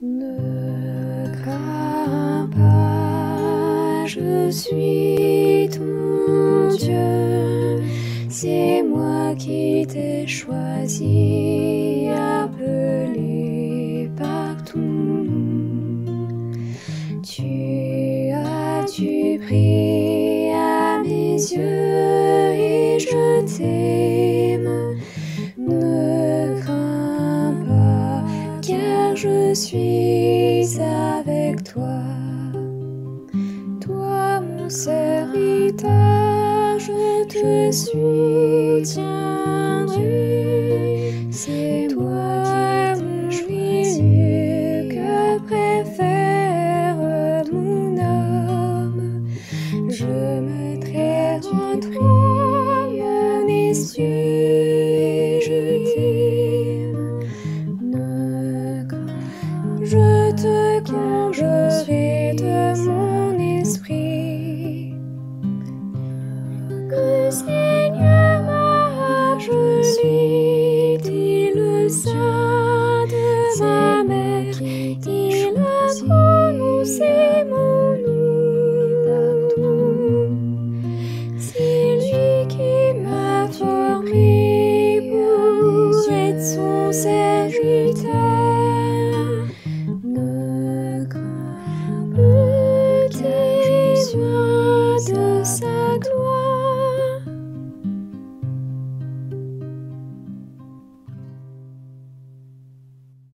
Ne crains pas, je suis ton Dieu, c'est moi qui t'ai choisi, appelé par ton nom. Tu as du prix à mes yeux et je t'aime. Ne crains pas, car je suis avec toi. Toi, mon serviteur, je te soutiendrai. C'est toi mon milieu que préfère mon âme. Je mettrai en toi mon essuie et je t'aime. Ne crains, je te comblerai de mon